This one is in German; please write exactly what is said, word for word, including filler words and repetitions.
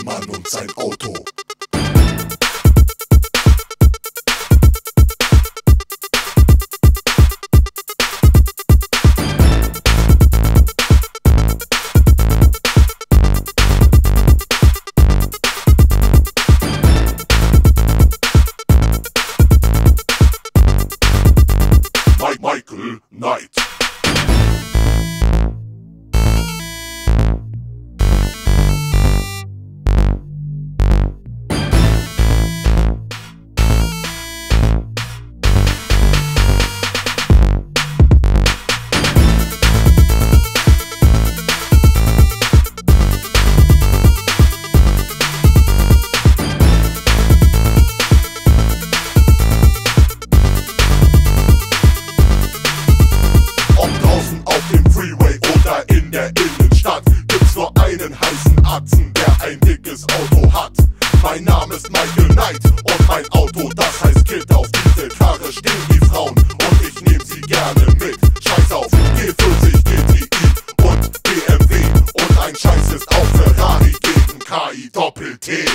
Ein Mann und sein Auto. Michael Knight. In der Innenstadt gibt's nur einen heißen Atzen, der ein dickes Auto hat. Mein Name ist Michael Knight und mein Auto, das heißt Kid. Auf diese Karre stehen die Frauen und ich nehm sie gerne mit. Scheiß auf G vierzig, G T I und B M W und ein Scheiß ist auch Ferrari gegen K I Doppel T.